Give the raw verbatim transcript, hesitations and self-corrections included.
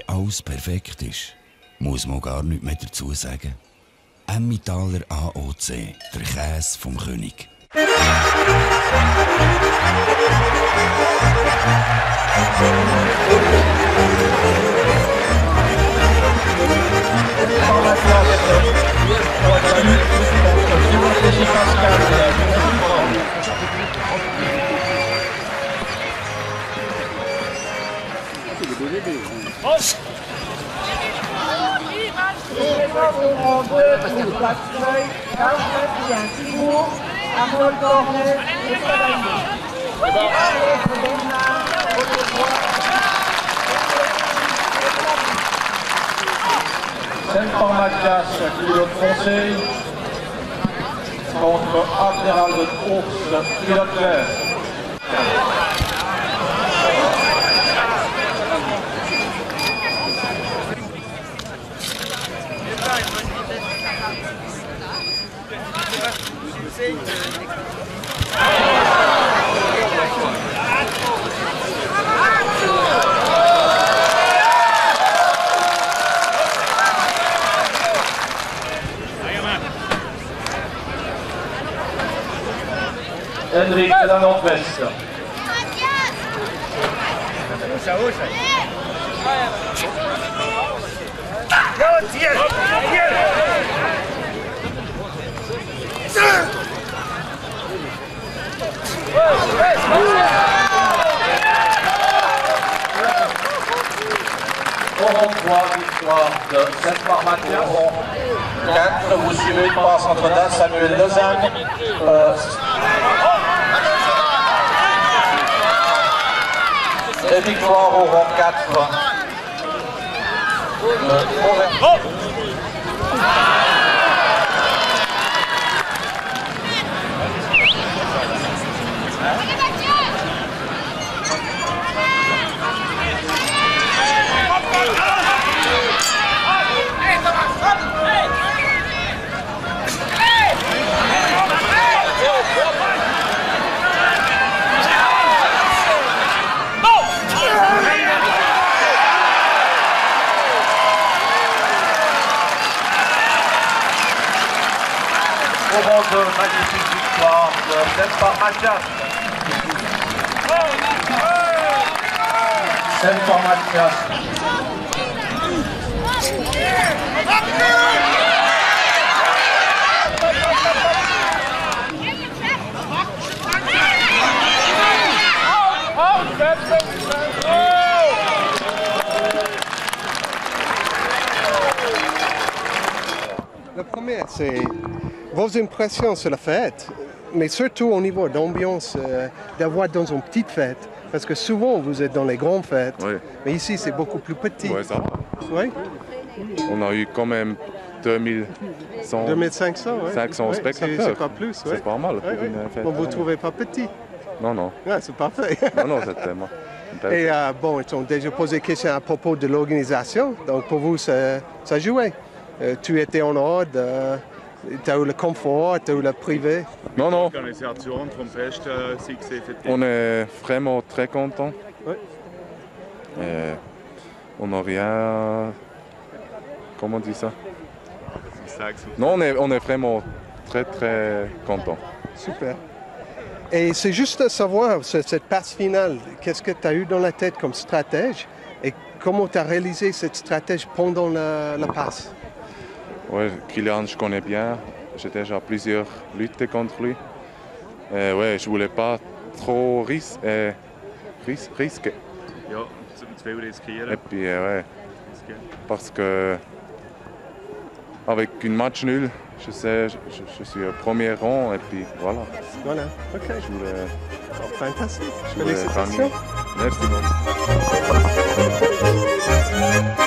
alles perfekt ist, muss man gar nichts mehr dazu sagen. Emmentaler A O C, der Käse vom König. Saint-Paul Mathias, pilote foncé, contre Admiral de course, pilote vert. Hendrik de la Nord-Ouest. quarante-trois victoire de Saint-Paul Mathias. quatre, vous suivez une passe entre Dan Samuel Lausanne. Euh, et victoire au rang quatre. Euh, de magnifique victoire de Saint-Paul Mathias. Saint-Paul Mathias. La première, c'est vos impressions sur la fête, mais surtout au niveau d'ambiance, euh, d'avoir dans une petite fête. Parce que souvent, vous êtes dans les grandes fêtes, oui. Mais ici, c'est beaucoup plus petit. Oui, ça va. Oui. On a eu quand même deux mille cent, deux mille cinq cents, ouais. cinq cents ouais, spectateurs. C'est pas plus. C'est ouais. pas mal. Ouais, ouais. Fête. Bon, vous ne trouvez pas petit? Non, non. Ouais, c'est parfait. Non, non, c'est tellement. Et euh, bon, ils ont déjà posé des questions à propos de l'organisation. Donc, pour vous, ça, ça jouait. Euh, tu étais en ordre. Euh, Tu as eu le confort, tu as eu le privé? Non, non. L'organisation vom Fest, äh, on est vraiment très contents. Oui. Euh, on n'a rien... Comment on dit ça? Non, on est, on est vraiment très, très contents. Super. Et c'est juste de savoir, cette passe finale, qu'est-ce que tu as eu dans la tête comme stratège et comment tu as réalisé cette stratège pendant la, la passe? Oui, Kylian, je connais bien. J'ai déjà plusieurs luttes contre lui. Et ouais, je voulais pas trop ris euh, ris risquer. Ja, zu viel riskieren. Et puis, euh, ouais, parce que avec une match nul, je sais, je, je suis au premier rang et puis voilà. Voilà, ok. Je voulais... Oh, fantastique. Je voulais Félicitations. Merci beaucoup.